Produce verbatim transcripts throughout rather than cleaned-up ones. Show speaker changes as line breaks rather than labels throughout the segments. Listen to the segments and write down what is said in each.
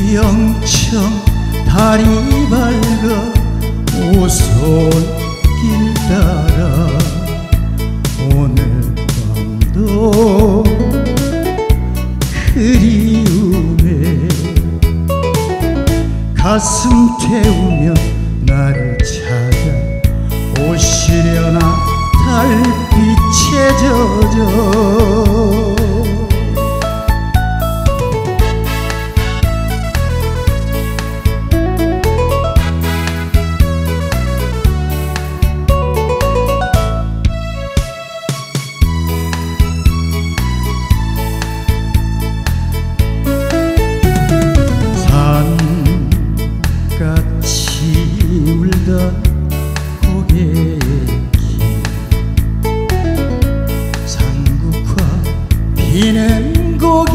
영청 달이 밝아 오솔길 따라 오늘 밤도 그리움에 가슴 태우며 나를 찾아 오시려나 달빛에 젖어 고갯길 산국화 피는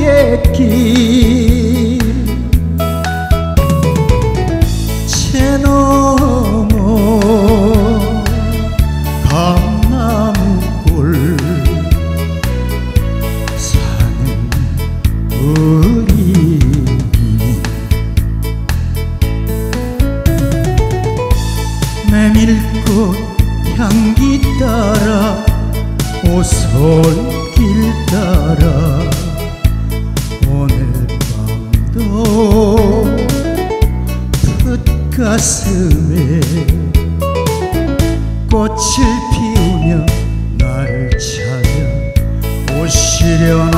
고갯길 제 너머 감나무골 사는 우리 메밀꽃 향기 따라 오솔길 따라 오늘 밤도 풋가슴에 꽃을 피우며 나를 찾아 오시려나